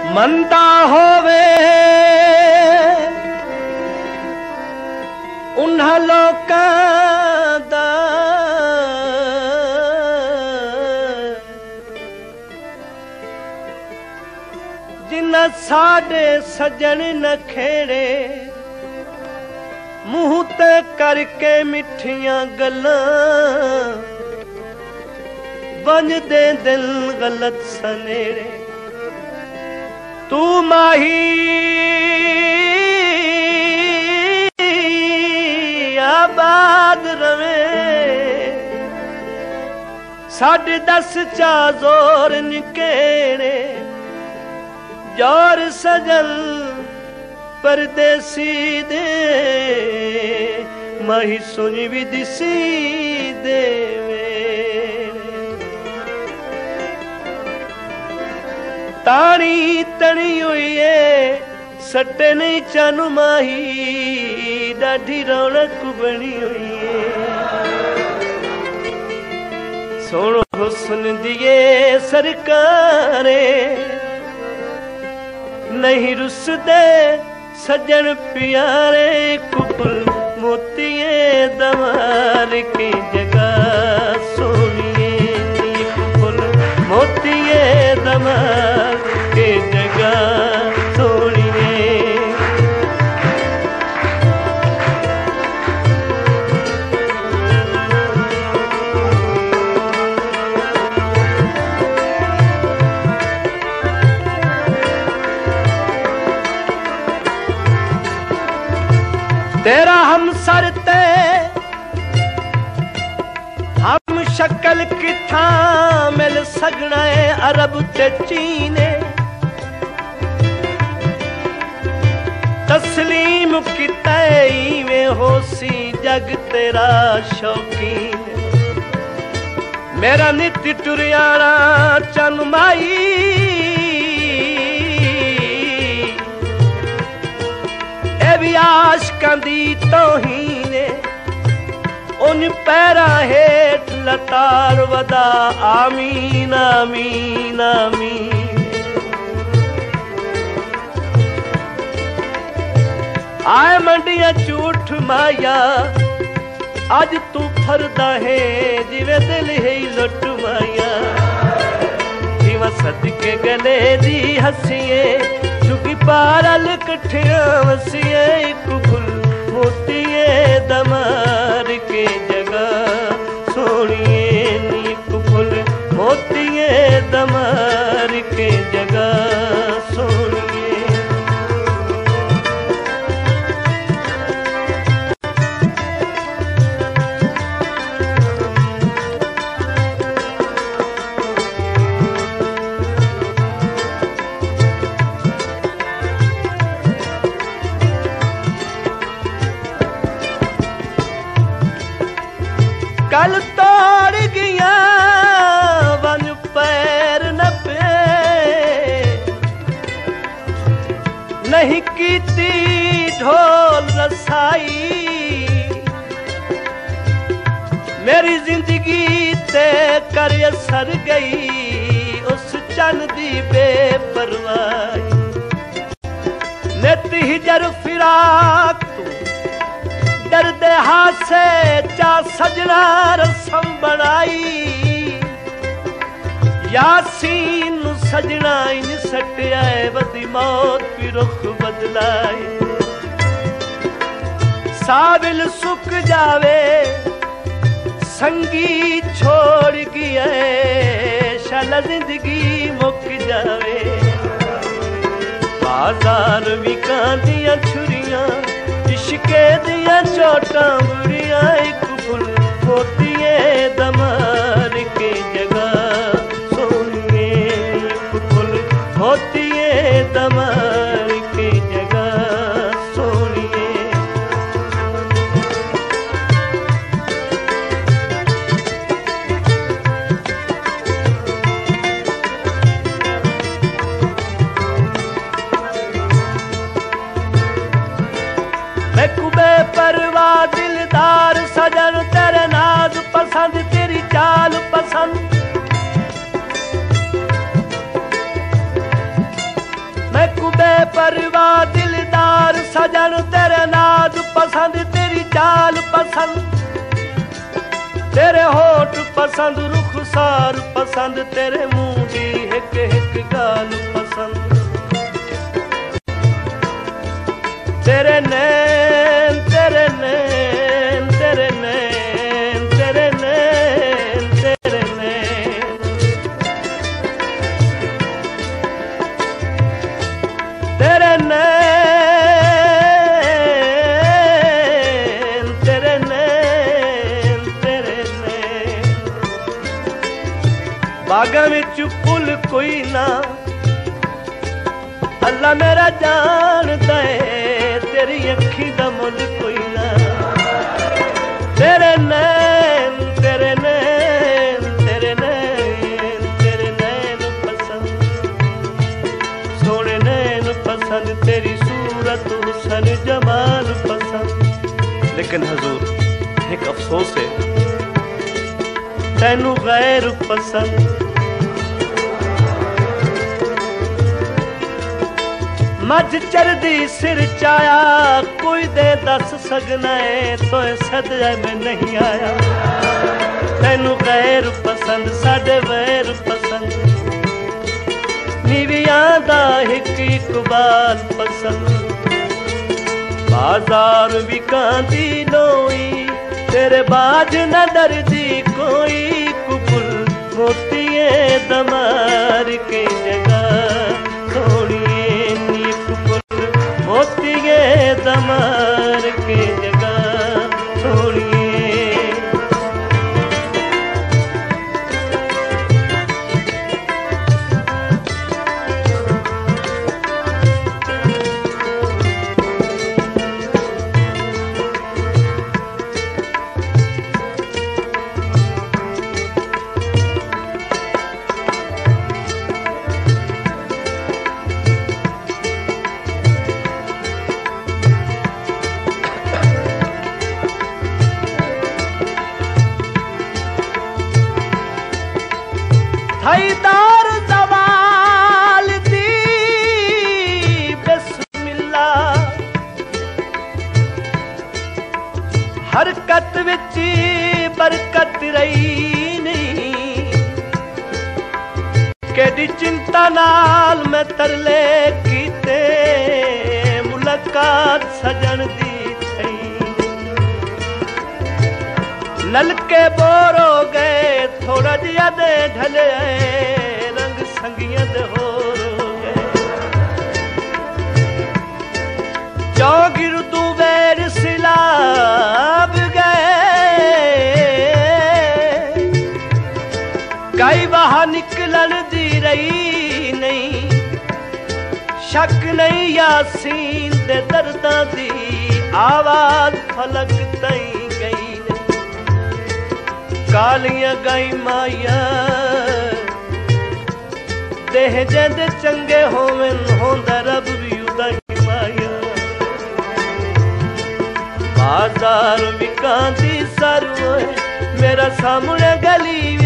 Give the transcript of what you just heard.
ਮੰਦਾ ਹੋਵੇ ਉਨ੍ਹਾਂ ਲੋਕਾਂ ਦਾ ਜਿਨ੍ਹਾਂ ਸਾਡੇ ਸੱਜਣ ਨਖੇੜੇ ਮੂੰਹ ਤੇ ਕਰਕੇ ਮਿੱਠੀਆਂ ਗੱਲਾਂ ਵੰਜਦੇ ਦਿਲ ਗਲਤ ਸਨੇੜੇ तू माही आबाद रवे साढ़े 10 चा जोर निकेड़े जोर सजल परदेसी दे माही सुनी भी दिसी देवे तानी तनी हुई है सटे नहीं चानू माही डाढ़ी रौनक बनी हुई है सोनो हुस्न दिए सरकारे नहीं रुसदे सजन प्यारे कुकुल मोतिए दमार की जगह सोनिए कुकुल मोतिए दमार के जगह सोनिए तेरा हम सरते हम शक्ल किथा मिल सगना है अरब ते चीने तस्लीम किता में होसी जग तेरा शौकीन मेरा नित टुरियाना चन माई ए भी आशकां दी तौहीने उन पैरा हेठ लतार वदा आमीन आमीन आमीन आए मंडिया झूठ माया अज तू फरदा है जिवे दिल है लुट माया जीवा सदके गले दी हसीए चुकी पारल कठिया वसीए कुकुल मोतिए दमार के जगह सोनिए नी कुकुल मोतिए दमार के जगह सोनिए कल तोड़ गया वन पैर न पे नहीं कीती ढोल रसाई मेरी जिंदगी ते कर असर गई उस चन दी बेपरवाही नित हिजर फिराक दर्द हासे चा सजना रसम बनाई यासीन सजना इन सटिया वदी मौत भी रुख बदलाई साबिल सुक जावे संगी छोड़ गया शाला जिंदगी मुक जावे बाजार विकां दियां छुरियां इश्के दिया चोटा बुरिया एक फुल मोतिए दमार के जगह सोनिए फुल मोतिए दमार के जगह सोनिए मैं कुबे परवा दिलदार सजन तेरे नाज पसंद तेरी चाल पसंद करवा दिलदार सजन तेरे नाज पसंद तेरी चाल पसंद तेरे होठ पसंद रुखसार पसंद तेरे मुंह दी हिक हिक गाल पसंद तेरे नैन तेरे नैन तेरे नैन तेरे नैन तेरे नैन तेरे नैन तेरे नैन तेरे नैन बागां विच फुल कोई ना अल्लाह मेरा जानदा है तेरी अखी दा मुल कोई ना तेरे नैन तेरे नैन तेरे नैन तेरे नैन पसंद सोने नैन पसंद तेरी सूरत हुसन जमाल पसंद। लेकिन हजूर एक अफसोस है तैनू गैर पसंद मज चरदी सिर चाया कोई दे दस सकना है तो सदया में नहीं आया तैनू गैर पसंद साडे वैर पसंद नीवियां दा हिक इकबाल पसंद बाजार विकांदी लोई तेरे बाज न डरदी कोई कुपुल मोतिए दमार के जगह थोड़िए मोतिए दमार के जगह छोड़िए हैदार जवाल दी बिस्मिल्लाह हरकत विच बरकत रही नहीं केडी चिंता नाल मैं तरले कीते मुलाकात सजन दी ललके बोर हो गए थोड़ा जिया दे ढले रंग संगिया दे होर हो गए चौगिर तू बैर सिलाब गए कई वहा निकलन दी रही नहीं शक नहीं यासीन दे दर्दां दी आवाज फलक तई गई कालियां गाई माया देह जंद चंगे होवन होंदा रब भी उदा की माया बाजार विकांदी सर मेरा सामने गली